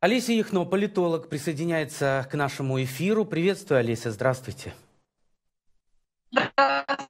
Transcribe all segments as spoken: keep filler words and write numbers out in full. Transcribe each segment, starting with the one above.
Олеся Яхно, политолог, присоединяется к нашему эфиру. Приветствую, Олеся, здравствуйте. Здравствуйте.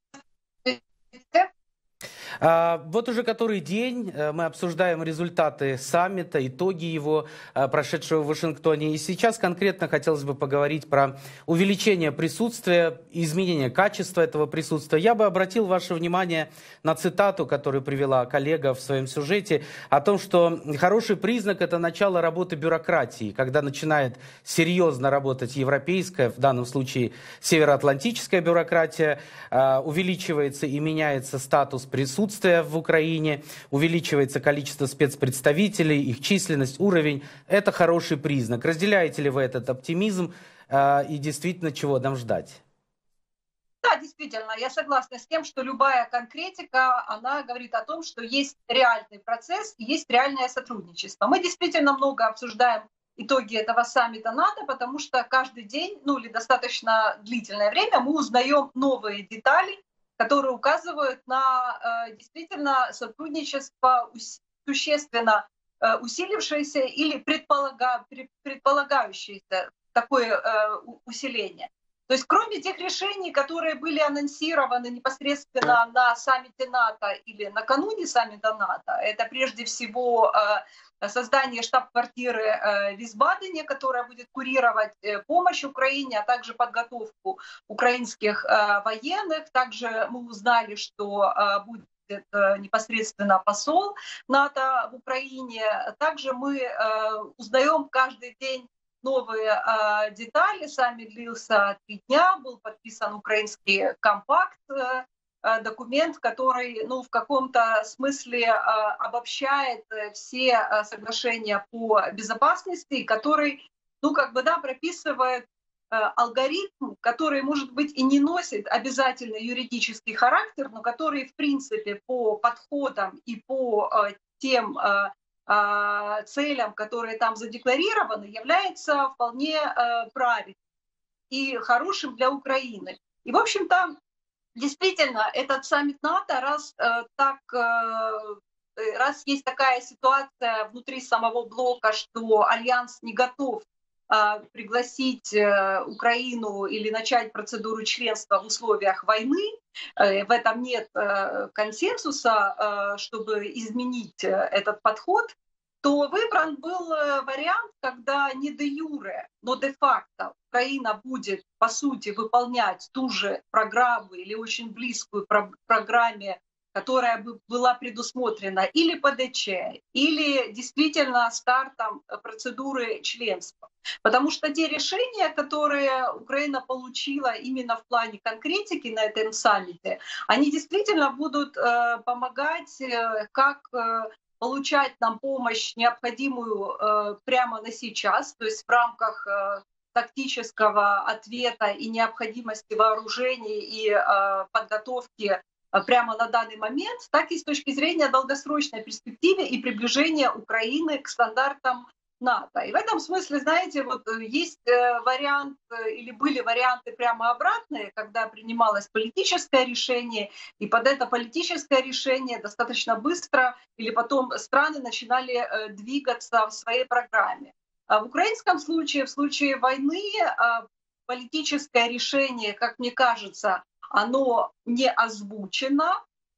А, Вот уже который день э, мы обсуждаем результаты саммита, итоги его, э, прошедшего в Вашингтоне. И сейчас конкретно хотелось бы поговорить про увеличение присутствия, изменение качества этого присутствия. Я бы обратил ваше внимание на цитату, которую привела коллега в своем сюжете, о том, что хороший признак – это начало работы бюрократии, когда начинает серьезно работать европейская, в данном случае североатлантическая бюрократия, э, увеличивается и меняется статус присутствия в Украине, увеличивается количество спецпредставителей, их численность, уровень. Это хороший признак. Разделяете ли вы этот оптимизм э, и действительно чего нам ждать? Да, действительно, я согласна с тем, что любая конкретика, она говорит о том, что есть реальный процесс и есть реальное сотрудничество. Мы действительно много обсуждаем итоги этого саммита НАТО, потому что каждый день, ну или достаточно длительное время, мы узнаем новые детали, которые указывают на э, действительно сотрудничество существенно э, усилившееся или предполага, предполагающееся такое э, усиление. То есть кроме тех решений, которые были анонсированы непосредственно на саммите НАТО или накануне саммита НАТО, это прежде всего э, создание штаб-квартиры э, в Висбадене, которая будет курировать э, помощь Украине, а также подготовку украинских э, военных. Также мы узнали, что э, будет непосредственно посол НАТО в Украине. Также мы э, узнаем каждый день новые э, детали. Саммит длился три дня, был подписан украинский компакт, э, документ, который ну, в каком-то смысле э, обобщает все э, соглашения по безопасности, который ну, как бы, да, прописывает э, алгоритм, который, может быть, и не носит обязательно юридический характер, но который, в принципе, по подходам и по э, тем э, целям, которые там задекларированы, является вполне э, правильным и хорошим для Украины. И, в общем-то, действительно, этот саммит НАТО, раз э, так, э, раз есть такая ситуация внутри самого блока, что Альянс не готов э, пригласить э, Украину или начать процедуру членства в условиях войны, э, в этом нет э, консенсуса, э, чтобы изменить э, этот подход, то выбран был вариант, когда не де юре, но де факто Украина будет, по сути, выполнять ту же программу или очень близкую про- программе, которая бы была предусмотрена или по дэ че, или действительно стартом процедуры членства. Потому что те решения, которые Украина получила именно в плане конкретики на этом саммите, они действительно будут э, помогать э, как э, получать нам помощь необходимую э, прямо на сейчас, то есть в рамках э, тактического ответа и необходимости вооружений и э, подготовки э, прямо на данный момент, так и с точки зрения долгосрочной перспективы и приближения Украины к стандартам НАТО. И в этом смысле, знаете, вот есть вариант, или были варианты прямо обратные, когда принималось политическое решение, и под это политическое решение достаточно быстро или потом страны начинали двигаться в своей программе. А в украинском случае, в случае войны, политическое решение, как мне кажется, оно не озвучено,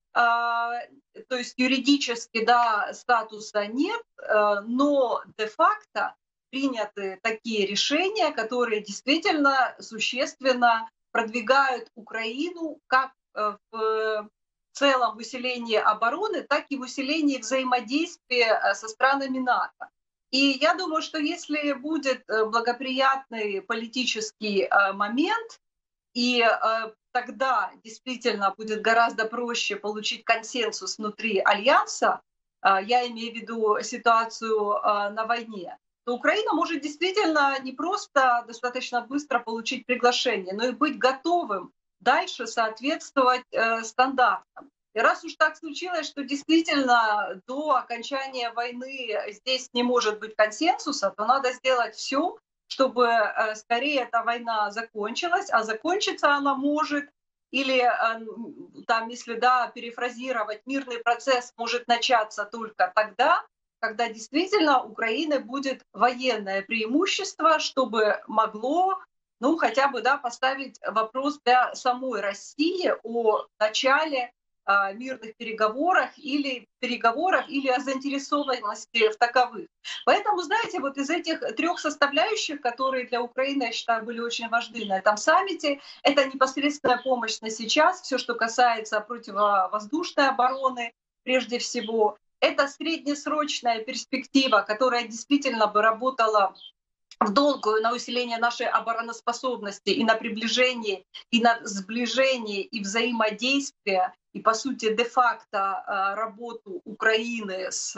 то есть юридически, да, статуса нет, но де-факто приняты такие решения, которые действительно существенно продвигают Украину как в целом в усилении обороны, так и в усилении взаимодействия со странами НАТО. И я думаю, что если будет благоприятный политический момент, и тогда действительно будет гораздо проще получить консенсус внутри Альянса, я имею в виду ситуацию на войне, то Украина может действительно не просто достаточно быстро получить приглашение, но и быть готовым дальше соответствовать стандартам. И раз уж так случилось, что действительно до окончания войны здесь не может быть консенсуса, то надо сделать все, чтобы скорее эта война закончилась, а закончиться она может, или там, если да, перефразировать, мирный процесс может начаться только тогда, когда действительно у Украины будет военное преимущество, чтобы могло, ну, хотя бы, да, поставить вопрос для самой России о начале а, мирных переговорах или переговорах или о заинтересованности в таковых. Поэтому, знаете, вот из этих трех составляющих, которые для Украины, я считаю, были очень важны на этом саммите, это непосредственная помощь на сейчас, все, что касается противовоздушной обороны, прежде всего. Это среднесрочная перспектива, которая действительно бы работала в долгую на усиление нашей обороноспособности и на приближение, и на сближение, и взаимодействие, и, по сути, де-факто работу Украины с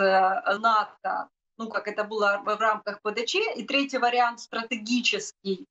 НАТО, ну, как это было в рамках ПДЧ. И третий вариант стратегический,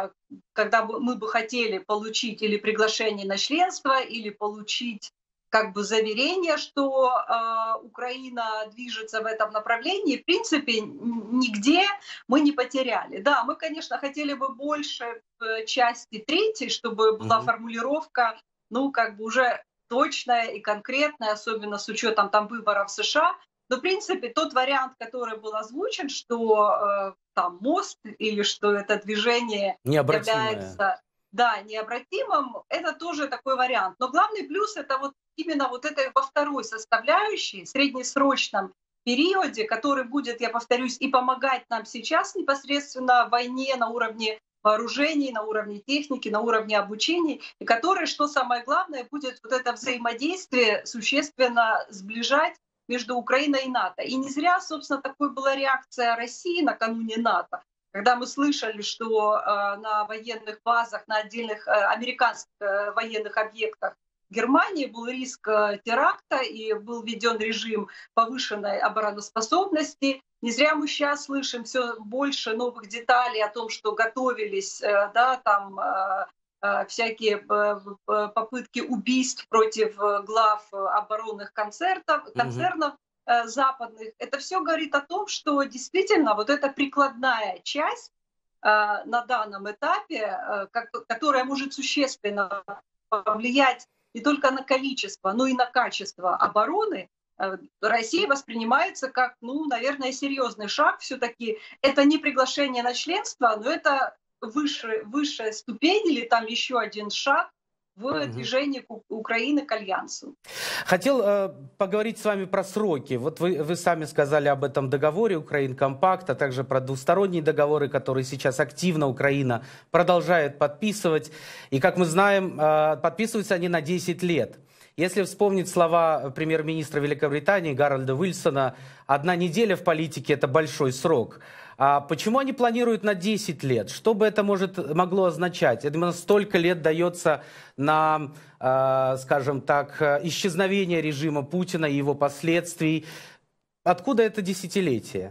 когда мы бы хотели получить или приглашение на членство, или получить как бы заверение, что э, Украина движется в этом направлении, в принципе, нигде мы не потеряли. Да, мы, конечно, хотели бы больше в части третьей, чтобы была mm-hmm. формулировка, ну, как бы уже точная и конкретная, особенно с учетом там выборов в США. Но, в принципе, тот вариант, который был озвучен, что э, там мост или что это движение является... Да, необратимым, это тоже такой вариант. Но главный плюс — это вот именно вот это во второй составляющей, среднесрочном периоде, который будет, я повторюсь, и помогать нам сейчас непосредственно в войне на уровне вооружений, на уровне техники, на уровне обучения, и который, что самое главное, будет вот это взаимодействие существенно сближать между Украиной и НАТО. И не зря, собственно, такой была реакция России накануне НАТО, когда мы слышали, что э, на военных базах, на отдельных э, американских э, военных объектах Германии был риск э, теракта и был введен режим повышенной обороноспособности. Не зря мы сейчас слышим все больше новых деталей о том, что готовились э, да, там, э, э, всякие э, попытки убийств против глав оборонных концертов, концернов. Mm-hmm. западных. Это все говорит о том, что действительно вот эта прикладная часть э, на данном этапе, э, как, которая может существенно повлиять не только на количество, но и на качество обороны, э, Россия воспринимается как, ну, наверное, серьезный шаг. Все-таки это не приглашение на членство, но это выше, высшая ступень или там еще один шаг в движении Украины к альянсу. Хотел э, поговорить с вами про сроки. Вот вы, вы сами сказали об этом договоре Украин-Компакт, а также про двусторонние договоры, которые сейчас активно Украина продолжает подписывать. И, как мы знаем, э, подписываются они на десять лет. Если вспомнить слова премьер-министра Великобритании Гарольда Уилсона, одна неделя в политике — это большой срок. А почему они планируют на десять лет? Что бы это может, могло означать? Я думаю, столько лет дается на, э, скажем так, исчезновение режима Путина и его последствий. Откуда это десятилетие?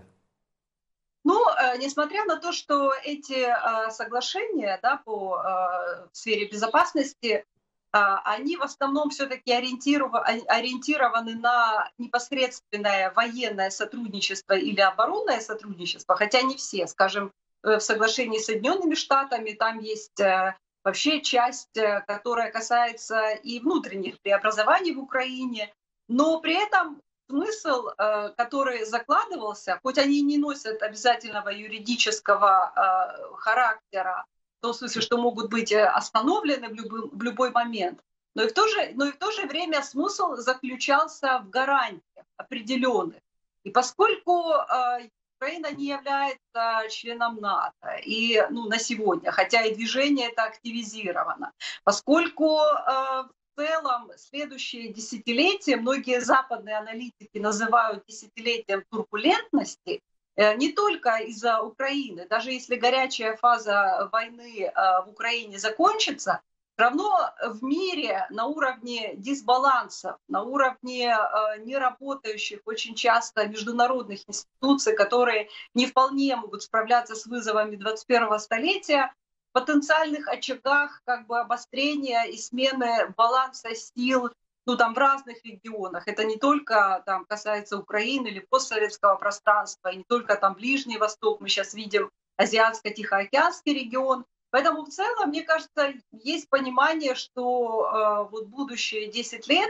Ну, э, несмотря на то, что эти э, соглашения, да, по э, сфере безопасности, они в основном все-таки ориентированы на непосредственное военное сотрудничество или оборонное сотрудничество, хотя не все. Скажем, в соглашении с Соединенными Штатами там есть вообще часть, которая касается и внутренних преобразований в Украине, но при этом смысл, который закладывался, хоть они не носят обязательного юридического характера, в том смысле, что могут быть остановлены в любой, в любой момент. Но и, в то же, но и в то же время смысл заключался в гарантиях определенных. И поскольку э, Украина не является членом НАТО и, ну, на сегодня, хотя и движение это активизировано, поскольку э, в целом следующее десятилетие, многие западные аналитики называют десятилетием турбулентности, не только из-за Украины, даже если горячая фаза войны в Украине закончится, все равно в мире на уровне дисбалансов, на уровне неработающих очень часто международных институций, которые не вполне могут справляться с вызовами двадцать первого столетия, в потенциальных очагах как бы обострения и смены баланса сил, ну, там в разных регионах. Это не только там касается Украины или постсоветского пространства, и не только там Ближний Восток, мы сейчас видим Азиатско-Тихоокеанский регион. Поэтому в целом, мне кажется, есть понимание, что э, вот будущие десять лет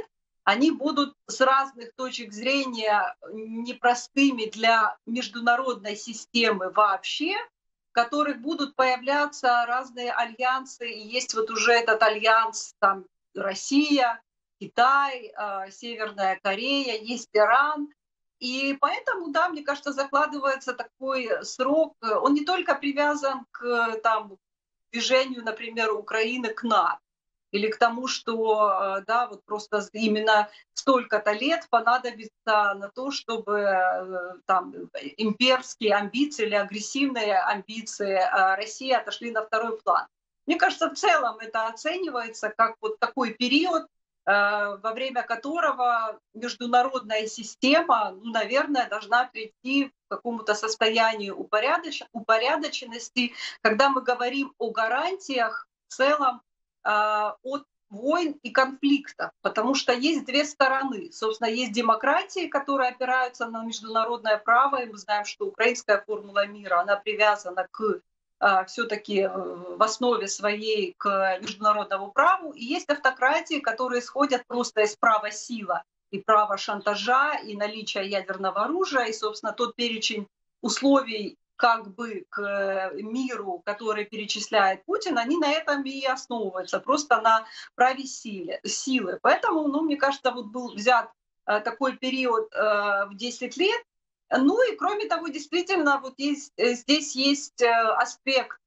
они будут с разных точек зрения непростыми для международной системы вообще, в которых будут появляться разные альянсы. И есть вот уже этот альянс, там Россия, Китай, Северная Корея, есть Иран. И поэтому, да, мне кажется, закладывается такой срок. Он не только привязан к там, движению, например, Украины к НАТО, или к тому, что да, вот просто именно столько-то лет понадобится на то, чтобы там, имперские амбиции или агрессивные амбиции России отошли на второй план. Мне кажется, в целом это оценивается как вот такой период, во время которого международная система, ну, наверное, должна прийти к какому-то состоянию упорядоч... упорядоченности, когда мы говорим о гарантиях в целом э, от войн и конфликтов, потому что есть две стороны. Собственно, есть демократии, которые опираются на международное право, и мы знаем, что украинская формула мира, она привязана к все-таки в основе своей к международному праву. И есть автократии, которые исходят просто из права сила и права шантажа, и наличия ядерного оружия, и, собственно, тот перечень условий как бы к миру, который перечисляет Путин, они на этом и основываются, просто на праве силы. силы. Поэтому, ну, мне кажется, вот был взят такой период в десять лет. Ну и кроме того, действительно, вот есть, здесь есть аспект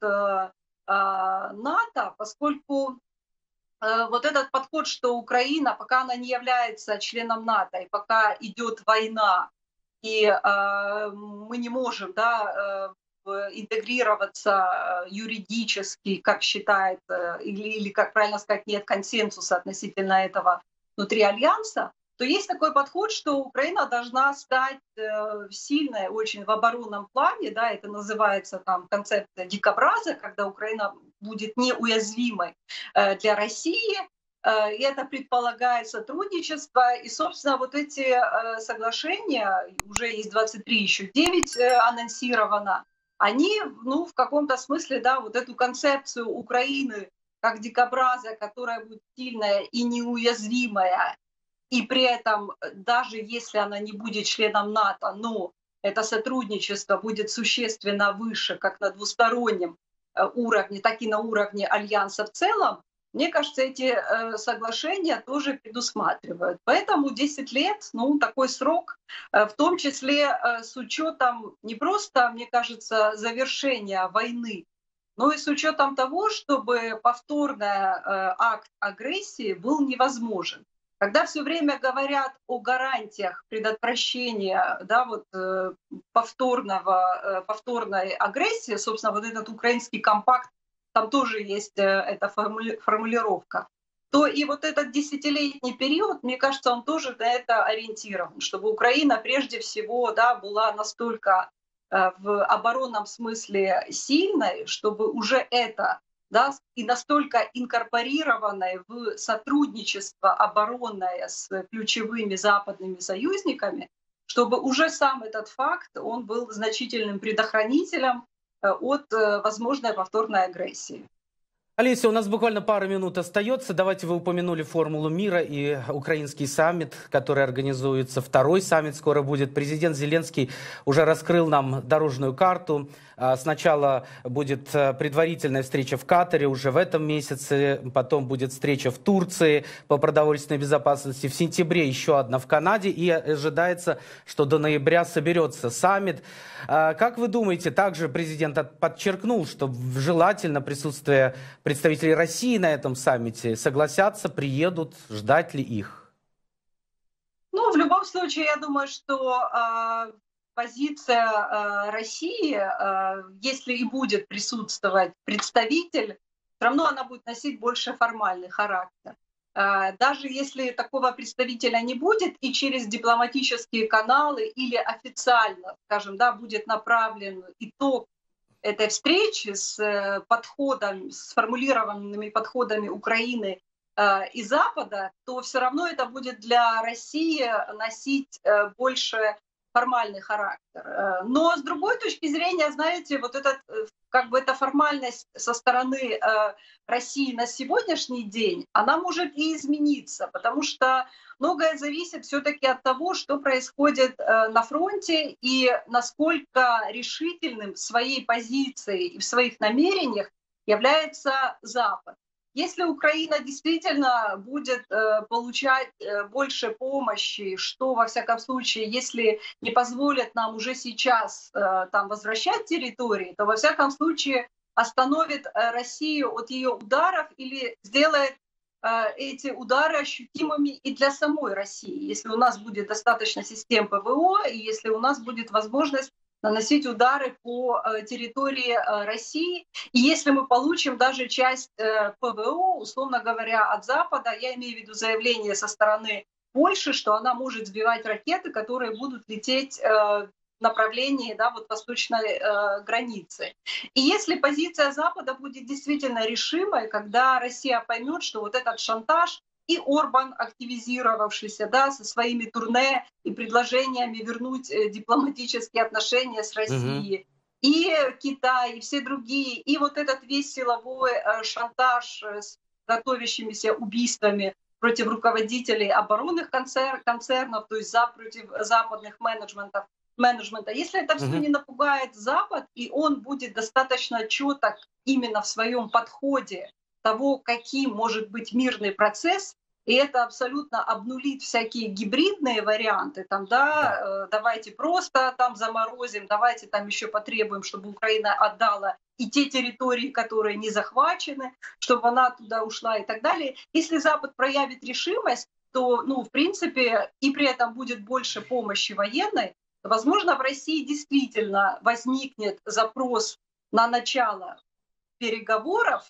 НАТО, поскольку вот этот подход, что Украина, пока она не является членом НАТО, и пока идет война, и мы не можем, да, интегрироваться юридически, как считает, или, или, как правильно сказать, нет консенсуса относительно этого внутри Альянса, то есть такой подход, что Украина должна стать сильной очень в оборонном плане, да, это называется там концепция дикобраза, когда Украина будет неуязвимой для России, и это предполагает сотрудничество, и, собственно, вот эти соглашения, уже есть двадцать три, еще девять анонсировано, они, ну, в каком-то смысле, да, вот эту концепцию Украины как дикобраза, которая будет сильная и неуязвимая, и при этом, даже если она не будет членом НАТО, но это сотрудничество будет существенно выше, как на двустороннем уровне, так и на уровне Альянса в целом, мне кажется, эти соглашения тоже предусматривают. Поэтому десять лет, ну, такой срок, в том числе с учетом не просто, мне кажется, завершения войны, но и с учетом того, чтобы повторный акт агрессии был невозможен. Когда все время говорят о гарантиях предотвращения, да, вот, повторного, повторной агрессии, собственно, вот этот украинский компакт, там тоже есть эта формулировка, то и вот этот десятилетний период, мне кажется, он тоже на это ориентирован, чтобы Украина прежде всего, да, была настолько в оборонном смысле сильной, чтобы уже это, да, и настолько инкорпорированное в сотрудничество оборонное с ключевыми западными союзниками, чтобы уже сам этот факт, он был значительным предохранителем от возможной повторной агрессии. Олеся, у нас буквально пара минут остается. Давайте, вы упомянули формулу мира и украинский саммит, который организуется. Второй саммит скоро будет. Президент Зеленский уже раскрыл нам дорожную карту. Сначала будет предварительная встреча в Катаре уже в этом месяце. Потом будет встреча в Турции по продовольственной безопасности. В сентябре еще одна в Канаде. И ожидается, что до ноября соберется саммит. Как вы думаете, также президент подчеркнул, что желательно присутствие представители России на этом саммите, согласятся, приедут, ждать ли их? Ну, в любом случае, я думаю, что э, позиция э, России, э, если и будет присутствовать представитель, все равно она будет носить больше формальный характер. Э, даже если такого представителя не будет, и через дипломатические каналы или официально, скажем, да, будет направлен итог этой встречи с подходом, сформулированными подходами Украины э, и Запада, то все равно это будет для России носить э, больше формальный характер. Но с другой точки зрения, знаете, вот этот, как бы эта формальность со стороны России на сегодняшний день, она может и измениться, потому что многое зависит все-таки от того, что происходит на фронте и насколько решительным в своей позиции и в своих намерениях является Запад. Если Украина действительно будет э, получать э, больше помощи, что, во всяком случае, если не позволят нам уже сейчас э, там возвращать территории, то, во всяком случае, остановит э, Россию от ее ударов или сделает э, эти удары ощутимыми и для самой России, если у нас будет достаточно систем ПВО и если у нас будет возможность наносить удары по э, территории э, России. И если мы получим даже часть э, ПВО, условно говоря, от Запада, я имею в виду заявление со стороны Польши, что она может сбивать ракеты, которые будут лететь э, в направлении, да, вот восточной э, границы. И если позиция Запада будет действительно решимой, когда Россия поймет, что вот этот шантаж и Орбан, активизировавшийся, да, со своими турне и предложениями вернуть дипломатические отношения с Россией, mm-hmm. и Китай, и все другие, и вот этот весь силовой шантаж с готовящимися убийствами против руководителей оборонных концер- концернов, то есть за, против западных менеджментов, менеджмента. Если это mm-hmm. все не напугает Запад, и он будет достаточно четок именно в своем подходе того, каким может быть мирный процесс, и это абсолютно обнулит всякие гибридные варианты, там, да, э, давайте просто там заморозим, давайте там еще потребуем, чтобы Украина отдала и те территории, которые не захвачены, чтобы она туда ушла и так далее. Если Запад проявит решимость, то, ну, в принципе, и при этом будет больше помощи военной, возможно, в России действительно возникнет запрос на начало переговоров,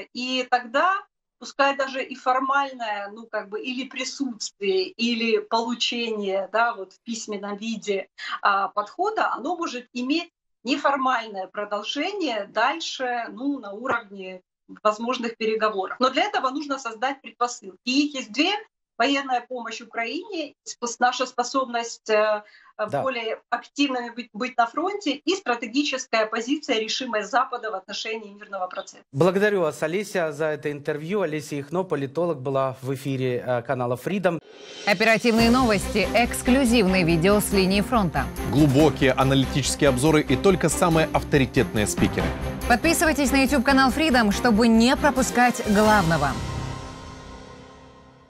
и тогда, пускай даже и формальное, ну как бы или присутствие, или получение, да, вот в письменном виде а, подхода, оно может иметь неформальное продолжение дальше, ну, на уровне возможных переговоров. Но для этого нужно создать предпосылки. И их есть две: военная помощь Украине, наша способность э, да. более активными быть, быть на фронте, и стратегическая позиция, решимость Запада в отношении мирного процесса. Благодарю вас, Олеся, за это интервью. Олеся Ихно, политолог, была в эфире э, канала Freedom. Оперативные новости, эксклюзивные видео с линии фронта. Глубокие аналитические обзоры и только самые авторитетные спикеры. Подписывайтесь на YouTube-канал Freedom, чтобы не пропускать главного.